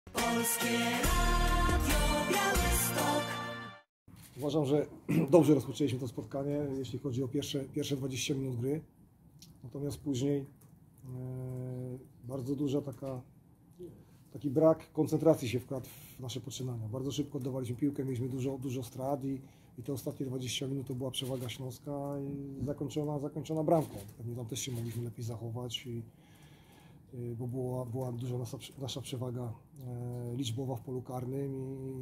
Polskie Radio Białystok. Uważam, że dobrze rozpoczęliśmy to spotkanie, jeśli chodzi o pierwsze 20 minut gry. Natomiast później bardzo duża taki brak koncentracji się wkradł w nasze poczynania. Bardzo szybko oddawaliśmy piłkę, mieliśmy dużo strat i te ostatnie 20 minut to była przewaga Śląska i zakończona bramką. Pewnie tam też się mogliśmy lepiej zachować, bo była duża nasza przewaga liczbowa w polu karnym i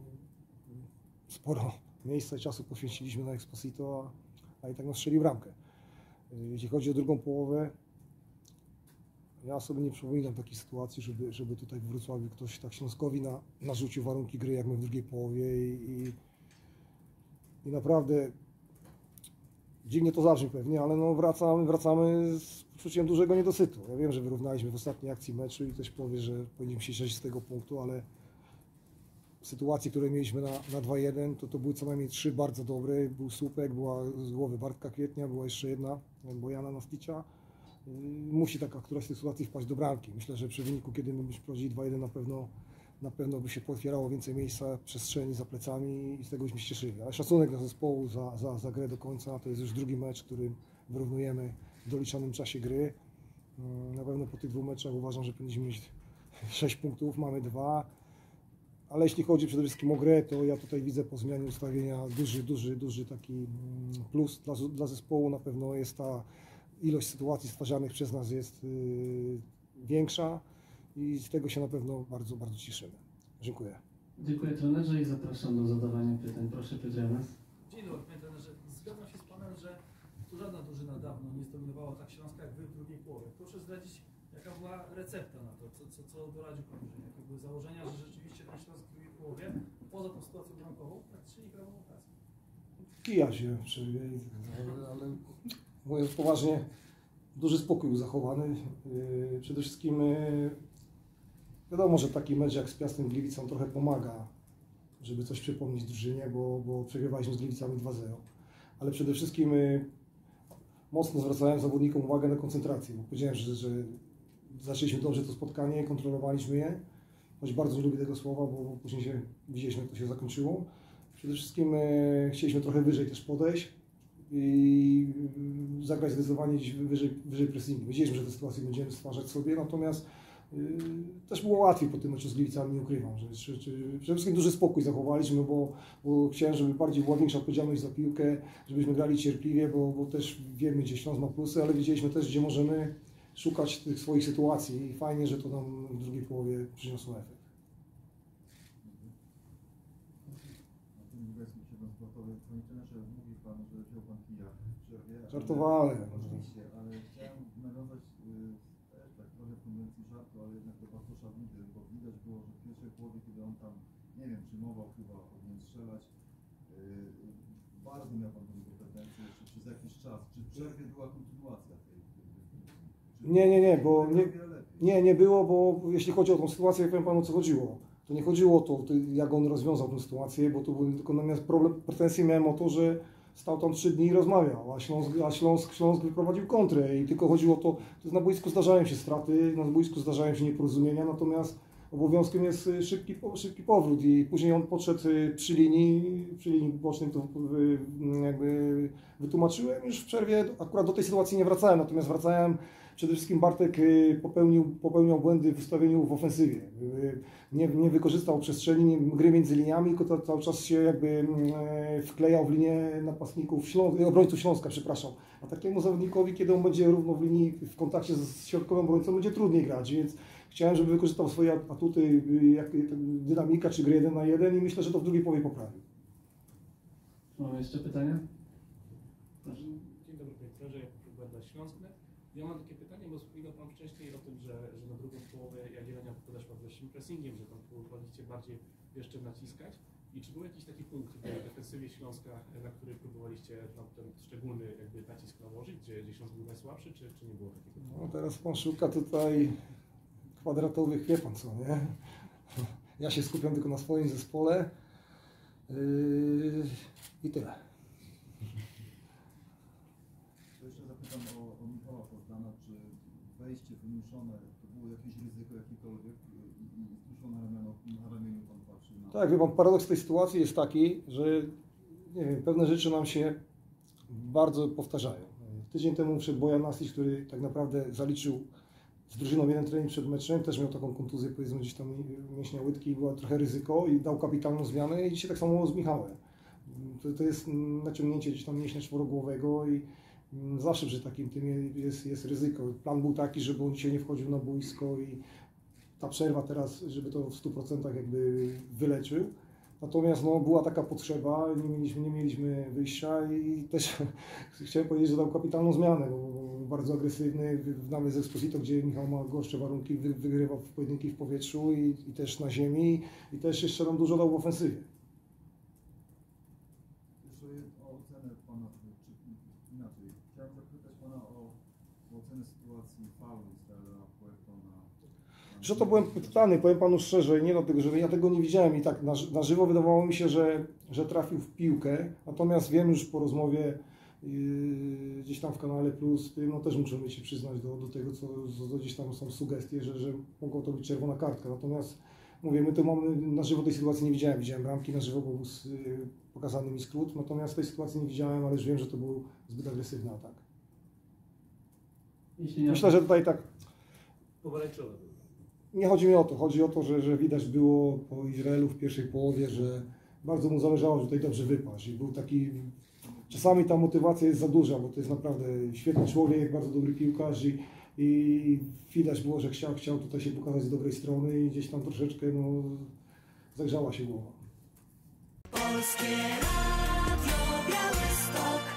sporo miejsca i czasu poświęciliśmy na Exposito, a i tak nas strzelił bramkę. Jeśli chodzi o drugą połowę, ja sobie nie przypominam takiej sytuacji, żeby tutaj w Wrocławiu ktoś tak Śląskowi narzucił warunki gry jak my w drugiej połowie i naprawdę dziwnie to zabrzmi pewnie, ale no wracamy z poczuciem dużego niedosytu. Ja wiem, że wyrównaliśmy w ostatniej akcji meczu i ktoś powie, że powinniśmy się cieszyć z tego punktu, ale sytuacje, które mieliśmy na 2-1, to były co najmniej 3 bardzo dobre. Był słupek, była z głowy Bartka Kwietnia, była jeszcze jedna Bojana Nasticia. Musi taka któraś z tych sytuacji wpaść do bramki. Myślę, że przy wyniku, kiedy my byśmy prowadzili 2-1, na pewno by się pootwierało więcej miejsca, przestrzeni za plecami i z tego byśmy się cieszyli. Ale szacunek dla zespołu za grę do końca. To jest już drugi mecz, który wyrównujemy w doliczonym czasie gry. Na pewno po tych 2 meczach uważam, że powinniśmy mieć 6 punktów, mamy 2. Ale jeśli chodzi przede wszystkim o grę, to ja tutaj widzę po zmianie ustawienia duży taki plus dla zespołu. Na pewno jest ta ilość sytuacji stwarzanych przez nas jest większa i z tego się na pewno bardzo cieszymy. Dziękuję. Dziękuję trenerze i zapraszam do zadawania pytań. Proszę Piotr Janas. Dzień dobry panie trenerze. Zgadzam się z panem, że tu żadna drużyna dawno nie zdominowała tak Śląska jak wy w drugiej połowie. Proszę zdradzić, jaka była recepta na to, co doradził pan, że jakie były założenia, że rzeczywiście ten Śląsk w drugiej połowie, poza tą sytuacją bramkową, praktycznie nie grał w okazji. Kija się w przerwie, ale mówiąc poważnie, duży spokój był zachowany. Przede wszystkim wiadomo, że taki mecz jak z Piastem Gliwicą trochę pomaga, żeby coś przypomnieć drużynie, bo przegrywaliśmy z Gliwicami 2-0. Ale przede wszystkim mocno zwracałem zawodnikom uwagę na koncentrację, bo powiedziałem, że zaczęliśmy dobrze to spotkanie, kontrolowaliśmy je, choć bardzo nie lubię tego słowa, bo później widzieliśmy, jak to się zakończyło. Przede wszystkim chcieliśmy trochę wyżej też podejść i zagrać zdecydowanie gdzieś wyżej pressingu. Wiedzieliśmy, że te sytuacje będziemy stwarzać sobie, natomiast też było łatwiej po tym meczu z Gliwicami, nie ukrywam. Przede wszystkim duży spokój zachowaliśmy, bo chciałem, żeby bardziej była większa odpowiedzialność za piłkę, żebyśmy grali cierpliwie, bo też wiemy, gdzie Śląsk ma plusy, ale wiedzieliśmy też, gdzie możemy szukać tych swoich sytuacji i fajnie, że to nam w drugiej połowie przyniosło efekt. Panie trenerze, mówił pan, że wziął pan kija w przerwie. Żartowałem. Oczywiście, ale chciałem nawiązać też tak trochę w konwencji żartu, ale jednak do Bartosza Budy, bo widać było, że w pierwszej połowie, kiedy on tam, nie wiem, przyjmował chyba, powinien strzelać, bardzo miał pan do niego pretensje jeszcze przez jakiś czas. Czy w przerwie była kontynuacja tej? Nie było, bo jeśli chodzi o tą sytuację, ja powiem panu, o co chodziło. To nie chodziło o to, jak on rozwiązał tę sytuację, bo to był tylko natomiast pretensje miałem o to, że stał tam 3 dni i rozmawiał, a Śląsk wyprowadził kontrę i tylko chodziło o to, na boisku zdarzają się straty, na boisku zdarzają się nieporozumienia, natomiast obowiązkiem jest szybki powrót i później on podszedł przy linii bocznej, to jakby wytłumaczyłem, już w przerwie akurat do tej sytuacji nie wracałem, natomiast wracałem. Przede wszystkim Bartek popełniał błędy w ustawieniu w ofensywie. Nie wykorzystał przestrzeni gry między liniami, tylko cały czas się jakby wklejał w linię napastników obrońców Śląska, przepraszam. A takiemu zawodnikowi, kiedy on będzie równo w linii, w kontakcie z środkowym obrońcą, będzie trudniej grać, więc chciałem, żeby wykorzystał swoje atuty, jak dynamika czy gry 1 na 1 i myślę, że to w drugiej połowie poprawił. Mamy jeszcze pytania? Proszę. Dzień dobry panie trenerze, Jakub Benda, Śląsk.net. Ja mam takie pytanie, bo wspominał pan wcześniej o tym, że na drugą połowę Jagiellenia podeszła z wyższym pressingiem, że tam próbowaliście bardziej jeszcze naciskać. I czy był jakiś taki punkt w defensywie Śląska, na który próbowaliście tam ten szczególny jakby nacisk nałożyć, gdzie Śląsk był najsłabszy, czy nie było takiego? No teraz pan szuka tutaj kwadratowych, wie pan co, nie? Ja się skupiam tylko na swoim zespole i tyle. Jeszcze zapytam o Michała Poznana, czy wejście wymuszone to było jakieś ryzyko jakiekolwiek i tu dużo na ramieniu pan patrzy na... Tak, wie pan, paradoks tej sytuacji jest taki, że nie wiem, pewne rzeczy nam się bardzo powtarzają. Tydzień temu wszedł Bojan Nasic, który tak naprawdę zaliczył z drużyną jeden trening przed meczem, też miał taką kontuzję, powiedzmy gdzieś tam mięśnia łydki, była trochę ryzyko i dał kapitalną zmianę i dzisiaj tak samo z Michałem. To jest naciągnięcie gdzieś tam mięśnia czworogłowego i zawsze przy takim tym jest ryzyko. Plan był taki, żeby on dzisiaj nie wchodził na boisko i ta przerwa teraz, żeby to w 100% jakby wyleczył. Natomiast no, była taka potrzeba, nie mieliśmy wyjścia i też chciałem powiedzieć, że dał kapitalną zmianę, bo był bardzo agresywny, nawet z Exposito, gdzie Michał ma gorsze warunki, wygrywał w pojedynki w powietrzu i też na ziemi i też jeszcze nam dużo dał w ofensywie. Jeszcze o ocenę pana, czy inaczej, chciałem zapytać pana o ocenę sytuacji faulu Israela Puerto na... Że to byłem pytany, powiem panu szczerze, nie dlatego, że ja tego nie widziałem i tak na żywo wydawało mi się, że trafił w piłkę, natomiast wiem już po rozmowie gdzieś tam w Kanale Plus, no też muszę się przyznać do tego, co gdzieś tam są sugestie, że mogło to być czerwona kartka, natomiast mówię, my to mamy, na żywo tej sytuacji nie widziałem, widziałem bramki na żywo, bo był pokazany mi skrót, natomiast tej sytuacji nie widziałem, ale już wiem, że to był zbyt agresywny atak. Myślę, że tutaj tak... Pomarańczowe. Nie chodzi mi o to, chodzi o to, że widać było po Izraelu w pierwszej połowie, że bardzo mu zależało, że tutaj dobrze wypaść i był taki, czasami ta motywacja jest za duża, bo to jest naprawdę świetny człowiek, bardzo dobry piłkarz i widać było, że chciał tutaj się pokazać z dobrej strony i gdzieś tam troszeczkę no, zagrzała się głowa. Polskie Radio Białystok.